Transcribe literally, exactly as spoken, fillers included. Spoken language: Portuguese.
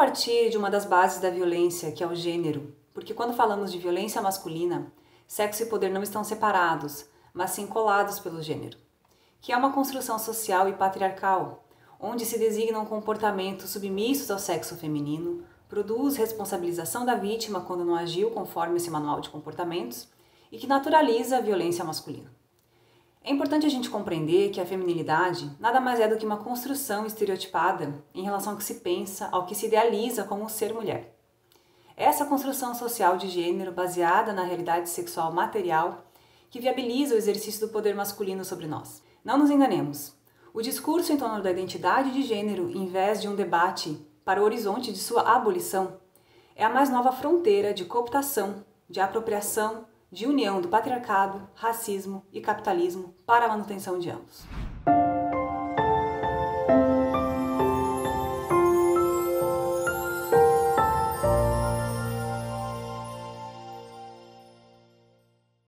partir de uma das bases da violência, que é o gênero, porque quando falamos de violência masculina, sexo e poder não estão separados, mas sim colados pelo gênero, que é uma construção social e patriarcal, onde se designam comportamentos submissos ao sexo feminino, produz responsabilização da vítima quando não agiu conforme esse manual de comportamentos e que naturaliza a violência masculina. É importante a gente compreender que a feminilidade nada mais é do que uma construção estereotipada em relação ao que se pensa, ao que se idealiza como ser mulher. Essa construção social de gênero baseada na realidade sexual material que viabiliza o exercício do poder masculino sobre nós. Não nos enganemos, o discurso em torno da identidade de gênero, em vez de um debate para o horizonte de sua abolição, é a mais nova fronteira de cooptação, de apropriação, de união do patriarcado, racismo e capitalismo para a manutenção de ambos.